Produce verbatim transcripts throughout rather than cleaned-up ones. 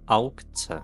Aukce.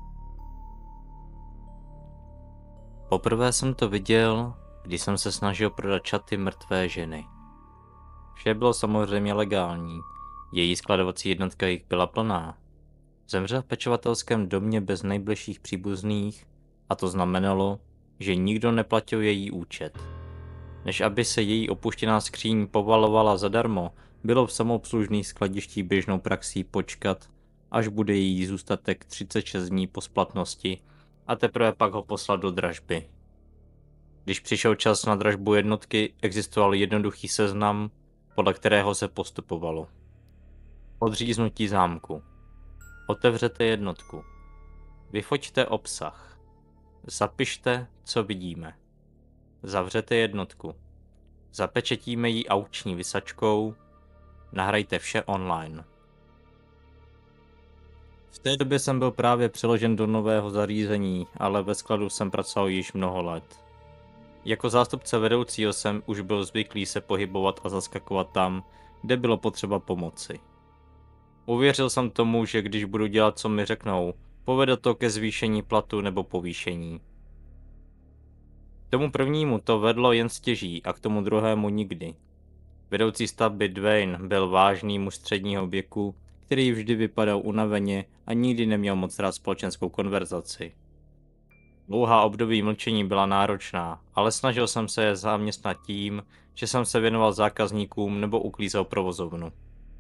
Poprvé jsem to viděl, když jsem se snažil prodat šaty mrtvé ženy. Vše bylo samozřejmě legální, její skladovací jednotka jich byla plná. Zemřela v pečovatelském domě bez nejbližších příbuzných a to znamenalo, že nikdo neplatil její účet. Než aby se její opuštěná skříň povalovala zadarmo, bylo v samoobslužných skladištích běžnou praxí počkat, až bude její zůstatek třicet šest dní po splatnosti a teprve pak ho poslat do dražby. Když přišel čas na dražbu jednotky, existoval jednoduchý seznam, podle kterého se postupovalo. Odříznutí zámku. Otevřete jednotku. Vyfoťte obsah. Zapište, co vidíme. Zavřete jednotku. Zapečetíme ji aukční visačkou. Nahrajte vše online. V té době jsem byl právě přeložen do nového zařízení, ale ve skladu jsem pracoval již mnoho let. Jako zástupce vedoucího jsem už byl zvyklý se pohybovat a zaskakovat tam, kde bylo potřeba pomoci. Uvěřil jsem tomu, že když budu dělat, co mi řeknou, povede to ke zvýšení platu nebo povýšení. K tomu prvnímu to vedlo jen stěží a k tomu druhému nikdy. Vedoucí stavby Dwayne byl vážný muž středního věku, který vždy vypadal unaveně a nikdy neměl moc rád společenskou konverzaci. Dlouhá období mlčení byla náročná, ale snažil jsem se je zaměstnat tím, že jsem se věnoval zákazníkům nebo uklízel provozovnu.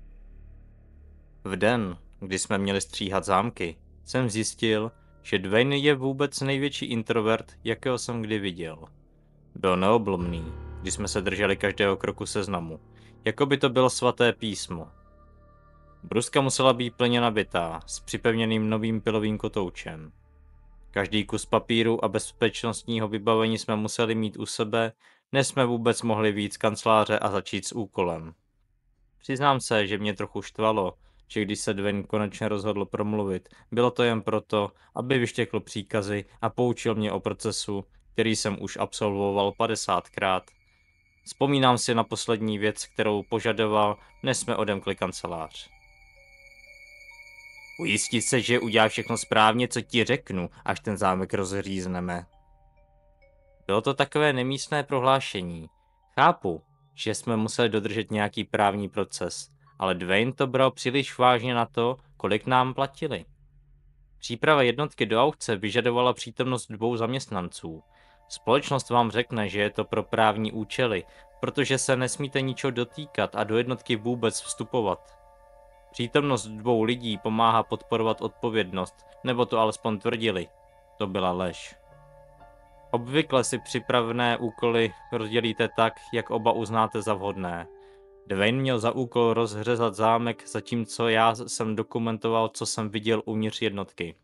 V den, kdy jsme měli stříhat zámky, jsem zjistil, že Dwayne je vůbec největší introvert, jakého jsem kdy viděl. Byl neoblomný, když jsme se drželi každého kroku seznamu, jako by to bylo svaté písmo. Bruska musela být plně nabitá, s připevněným novým pilovým kotoučem. Každý kus papíru a bezpečnostního vybavení jsme museli mít u sebe, než jsme vůbec mohli vyjít z kanceláře a začít s úkolem. Přiznám se, že mě trochu štvalo, že když se Dwayne konečně rozhodl promluvit, bylo to jen proto, aby vyštěkl příkazy a poučil mě o procesu, který jsem už absolvoval padesátkrát. Vzpomínám si na poslední věc, kterou požadoval, než jsme odemkli kancelář. Ujistit se, že uděláš všechno správně, co ti řeknu, až ten zámek rozřízneme. Bylo to takové nemístné prohlášení. Chápu, že jsme museli dodržet nějaký právní proces, ale Dwayne to bral příliš vážně na to, kolik nám platili. Příprava jednotky do aukce vyžadovala přítomnost dvou zaměstnanců. Společnost vám řekne, že je to pro právní účely, protože se nesmíte ničeho dotýkat a do jednotky vůbec vstupovat. Přítomnost dvou lidí pomáhá podporovat odpovědnost, nebo to alespoň tvrdili. To byla lež. Obvykle si připravené úkoly rozdělíte tak, jak oba uznáte za vhodné. Dwayne měl za úkol rozhřezat zámek, zatímco já jsem dokumentoval, co jsem viděl uvnitř jednotky.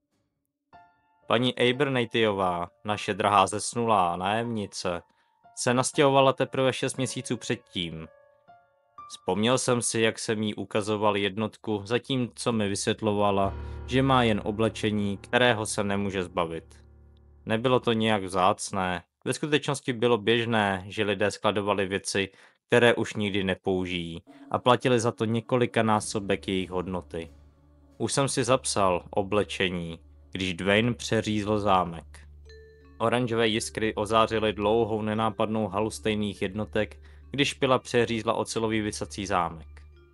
Paní Abernathyová, naše drahá zesnulá nájemnice, se nastěhovala teprve šest měsíců předtím. Vzpomněl jsem si, jak jsem jí ukazoval jednotku, zatímco mi vysvětlovala, že má jen oblečení, kterého se nemůže zbavit. Nebylo to nějak vzácné, ve skutečnosti bylo běžné, že lidé skladovali věci, které už nikdy nepoužijí a platili za to několikanásobek jejich hodnoty. Už jsem si zapsal oblečení, když Dwayne přeřízl zámek. Oranžové jiskry ozářily dlouhou nenápadnou halu stejných jednotek, když pila přeřízla ocelový visací zámek.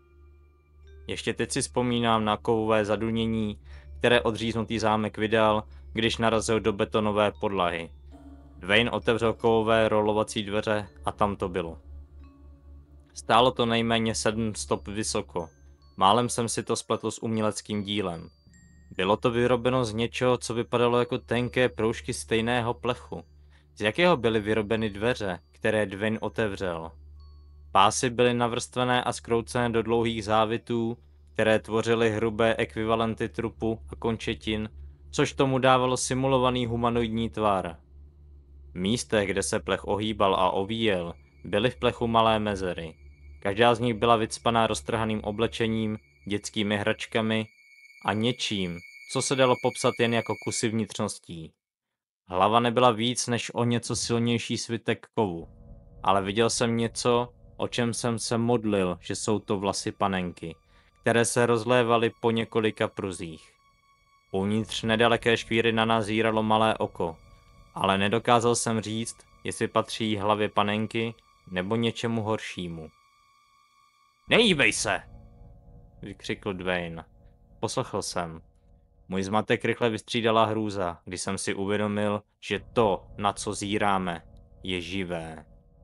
Ještě teď si vzpomínám na kovové zadunění, které odříznutý zámek vydal, když narazil do betonové podlahy. Dwayne otevřel kovové rolovací dveře a tam to bylo. Stálo to nejméně sedm stop vysoko. Málem jsem si to spletl s uměleckým dílem. Bylo to vyrobeno z něčeho, co vypadalo jako tenké proužky stejného plechu. Z jakého byly vyrobeny dveře, které Dwayne otevřel? Pásy byly navrstvené a skroucené do dlouhých závitů, které tvořily hrubé ekvivalenty trupu a končetin, což tomu dávalo simulovaný humanoidní tvar. V místech, kde se plech ohýbal a ovíjel, byly v plechu malé mezery. Každá z nich byla vycpaná roztrhaným oblečením, dětskými hračkami a něčím, co se dalo popsat jen jako kusy vnitřností. Hlava nebyla víc než o něco silnější svitek kovu, ale viděl jsem něco, o čem jsem se modlil, že jsou to vlasy panenky, které se rozlévaly po několika pruzích. Uvnitř nedaleké škvíry na nás zíralo malé oko, ale nedokázal jsem říct, jestli patří hlavě panenky nebo něčemu horšímu. Nehýbej se! Vykřikl Dwayne. Poslechl jsem. Můj zmatek rychle vystřídala hrůza, když jsem si uvědomil, že to, na co zíráme, je živé.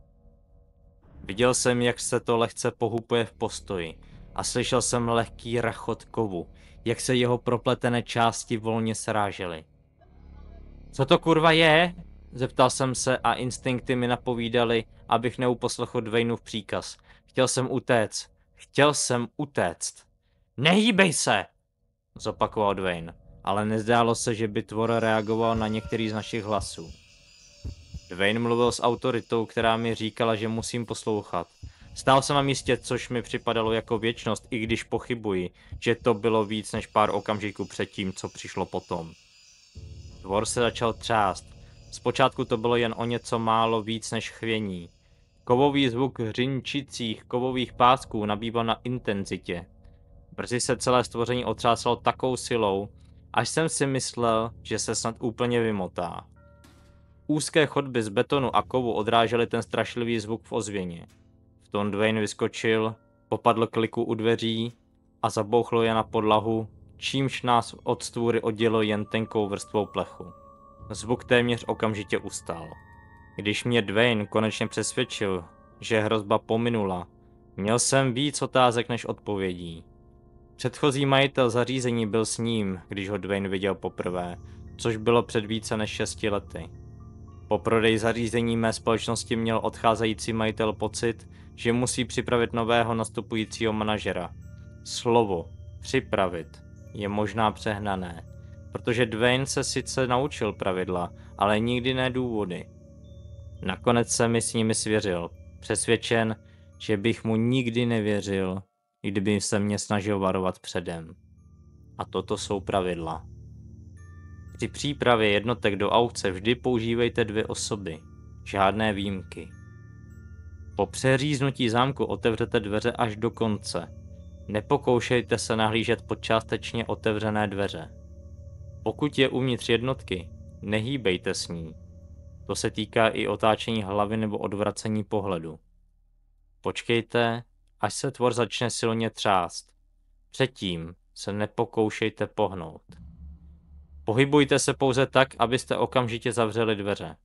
Viděl jsem, jak se to lehce pohupuje v postoji a slyšel jsem lehký rachot kovu, jak se jeho propletené části volně srážely. Co to kurva je? Zeptal jsem se a instinkty mi napovídaly, abych neuposlechl Dwayneův příkaz. Chtěl jsem utéct. Chtěl jsem utéct. Nehýbej se! Zopakoval Dwayne, ale nezdálo se, že by tvor reagoval na některý z našich hlasů. Dwayne mluvil s autoritou, která mi říkala, že musím poslouchat. Stál jsem na místě, což mi připadalo jako věčnost, i když pochybuji, že to bylo víc než pár okamžiků před tím, co přišlo potom. Tvor se začal třást. Zpočátku to bylo jen o něco málo víc než chvění. Kovový zvuk hřinčících kovových pásků nabýval na intenzitě. Brzy se celé stvoření otřásalo takovou silou, až jsem si myslel, že se snad úplně vymotá. Úzké chodby z betonu a kovu odrážely ten strašlivý zvuk v ozvěně. V tom Dwayne vyskočil, popadl kliku u dveří a zabouchlo je na podlahu, čímž nás od stvůry oddělilo jen tenkou vrstvou plechu. Zvuk téměř okamžitě ustal. Když mě Dwayne konečně přesvědčil, že hrozba pominula, měl jsem víc otázek než odpovědí. Předchozí majitel zařízení byl s ním, když ho Dwayne viděl poprvé, což bylo před více než šesti lety. Po prodeji zařízení mé společnosti měl odcházející majitel pocit, že musí připravit nového nastupujícího manažera. Slovo připravit je možná přehnané, protože Dwayne se sice naučil pravidla, ale nikdy ne důvody. Nakonec se mi s nimi svěřil, přesvědčen, že bych mu nikdy nevěřil, kdyby se mě snažil varovat předem. A toto jsou pravidla. Při přípravě jednotek do aukce vždy používejte dvě osoby, žádné výjimky. Po přeříznutí zámku otevřete dveře až do konce. Nepokoušejte se nahlížet pod částečně otevřené dveře. Pokud je uvnitř jednotky, nehýbejte s ní. To se týká i otáčení hlavy nebo odvracení pohledu. Počkejte, až se tvor začne silně třást. Předtím se nepokoušejte pohnout. Pohybujte se pouze tak, abyste okamžitě zavřeli dveře.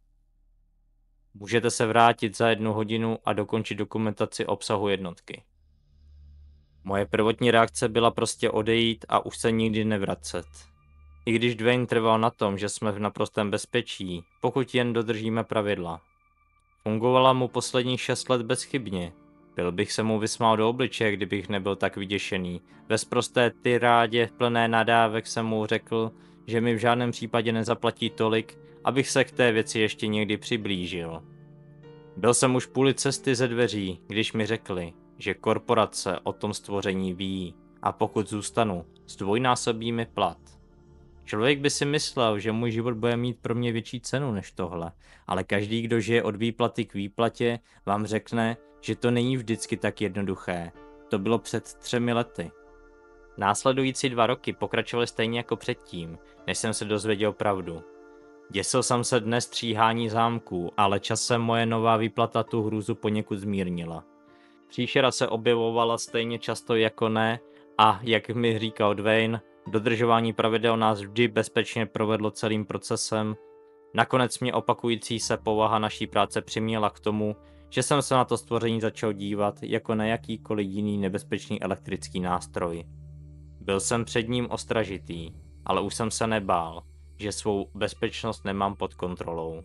Můžete se vrátit za jednu hodinu a dokončit dokumentaci obsahu jednotky. Moje prvotní reakce byla prostě odejít a už se nikdy nevracet. I když Dwayne trval na tom, že jsme v naprostém bezpečí, pokud jen dodržíme pravidla. Fungovala mu posledních šest let bezchybně. Byl bych se mu vysmál do obličeje, kdybych nebyl tak vyděšený. Ve sprosté tyrádě plné nadávek jsem mu řekl, že mi v žádném případě nezaplatí tolik, abych se k té věci ještě někdy přiblížil. Byl jsem už půli cesty ze dveří, když mi řekli, že korporace o tom stvoření ví a pokud zůstanu, zdvojnásobí mi plat. Člověk by si myslel, že můj život bude mít pro mě větší cenu než tohle, ale každý, kdo žije od výplaty k výplatě, vám řekne, že to není vždycky tak jednoduché. To bylo před třemi lety. Následující dva roky pokračovaly stejně jako předtím, než jsem se dozvěděl pravdu. Děsil jsem se dnes stříhání zámků, ale časem moje nová výplata tu hrůzu poněkud zmírnila. Příšera se objevovala stejně často jako ne a, jak mi říkal Dwayne, dodržování pravidel nás vždy bezpečně provedlo celým procesem. Nakonec mě opakující se povaha naší práce přiměla k tomu, že jsem se na to stvoření začal dívat jako na jakýkoliv jiný nebezpečný elektrický nástroj. Byl jsem před ním ostražitý, ale už jsem se nebál, že svou bezpečnost nemám pod kontrolou.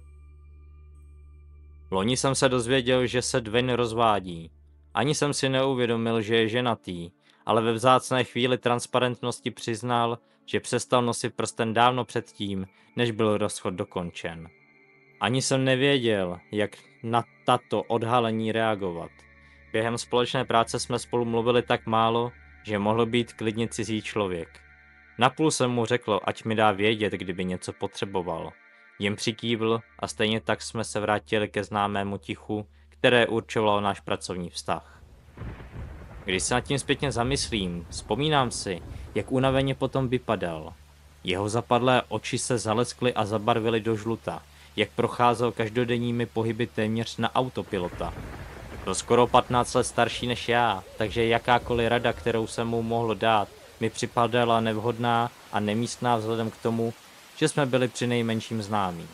Loni jsem se dozvěděl, že se Dwayne rozvádí. Ani jsem si neuvědomil, že je ženatý, ale ve vzácné chvíli transparentnosti přiznal, že přestal nosit prsten dávno předtím, než byl rozchod dokončen. Ani jsem nevěděl, jak na tato odhalení reagovat. Během společné práce jsme spolu mluvili tak málo, že mohl být klidně cizí člověk. Napůl jsem mu řekl, ať mi dá vědět, kdyby něco potřeboval. Jim přikývl a stejně tak jsme se vrátili ke známému tichu, které určovalo náš pracovní vztah. Když se nad tím zpětně zamyslím, vzpomínám si, jak unaveně potom vypadal. Jeho zapadlé oči se zaleskly a zabarvily do žluta, jak procházel každodenními pohyby téměř na autopilota. Byl skoro patnáct let starší než já, takže jakákoliv rada, kterou jsem mu mohl dát, mi připadala nevhodná a nemístná vzhledem k tomu, že jsme byli přinejmenším známí.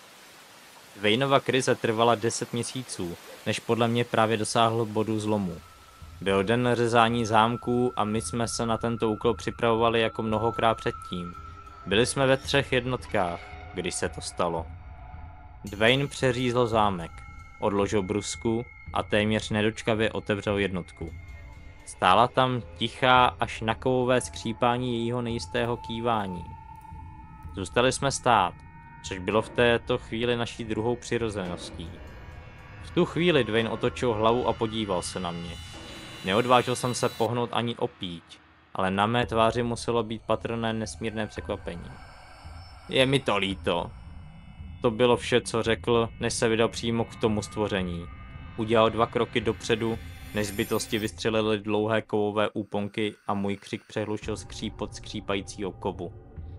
Dwayneova krize trvala deset měsíců, než podle mě právě dosáhl bodu zlomu. Byl den řezání zámků a my jsme se na tento úkol připravovali jako mnohokrát předtím. Byli jsme ve třech jednotkách, když se to stalo. Dwayne přeřízl zámek, odložil brusku a téměř nedočkavě otevřel jednotku. Stála tam tichá až na kovové skřípání jejího nejistého kývání. Zůstali jsme stát, což bylo v této chvíli naší druhou přirozeností. V tu chvíli Dwayne otočil hlavu a podíval se na mě. Neodvážil jsem se pohnout ani opíť, ale na mé tváři muselo být patrné nesmírné překvapení. Je mi to líto. To bylo vše, co řekl, než se vydal přímo k tomu stvoření. Udělal dva kroky dopředu, než z bytosti vystřelily dlouhé kovové úponky a můj křik přehlušil skřípot skřípajícího kovu.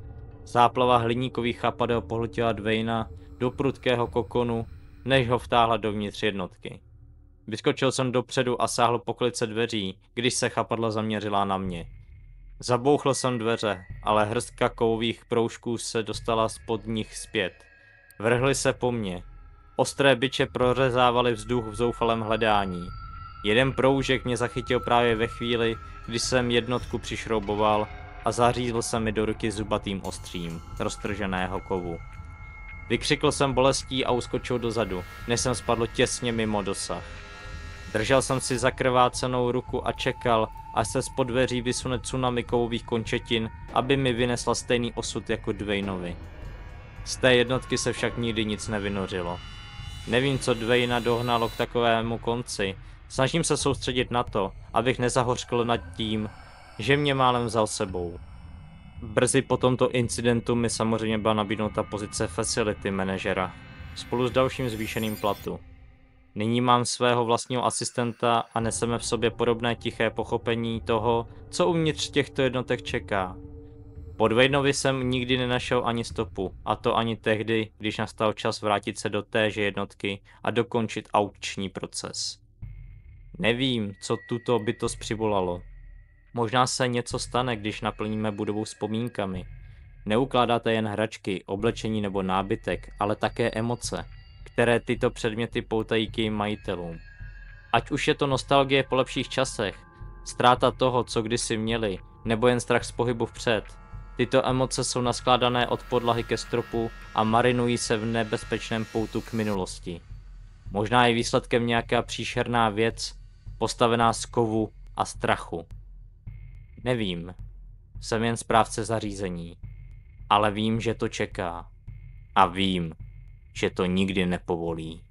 Záplava hliníkových chapadel pohltila Dwayna do prudkého kokonu, než ho vtáhla dovnitř jednotky. Vyskočil jsem dopředu a sáhl po klice dveří, když se chapadla zaměřila na mě. Zabouchl jsem dveře, ale hrstka kovových proužků se dostala spod nich zpět. Vrhli se po mně. Ostré biče prořezávaly vzduch v zoufalém hledání. Jeden proužek mě zachytil právě ve chvíli, kdy jsem jednotku přišrouboval a zařízl se mi do ruky zubatým ostřím roztrženého kovu. Vykřikl jsem bolestí a uskočil dozadu, než jsem spadl těsně mimo dosah. Držel jsem si zakrvácenou ruku a čekal, až se spod dveří vysune tsunami kovových končetin, aby mi vynesla stejný osud jako Dwayneovi. Z té jednotky se však nikdy nic nevynořilo. Nevím, co Dwayna dohnalo k takovému konci. Snažím se soustředit na to, abych nezahořkl nad tím, že mě málem vzal sebou. Brzy po tomto incidentu mi samozřejmě byla nabídnuta pozice facility manažera, spolu s dalším zvýšeným platu. Nyní mám svého vlastního asistenta a neseme v sobě podobné tiché pochopení toho, co uvnitř těchto jednotek čeká. Po Dwayneovi jsem nikdy nenašel ani stopu, a to ani tehdy, když nastal čas vrátit se do téže jednotky a dokončit aukční proces. Nevím, co tuto bytost přivolalo. Možná se něco stane, když naplníme budovu vzpomínkami. Neukládáte jen hračky, oblečení nebo nábytek, ale také emoce, které tyto předměty poutají k jejím majitelům. Ať už je to nostalgie po lepších časech, ztráta toho, co kdysi měli, nebo jen strach z pohybu vpřed, tyto emoce jsou naskládané od podlahy ke stropu a marinují se v nebezpečném poutu k minulosti. Možná je výsledkem nějaká příšerná věc, postavená z kovu a strachu. Nevím, jsem jen správce zařízení, ale vím, že to čeká. A vím, že to nikdy nepovolí.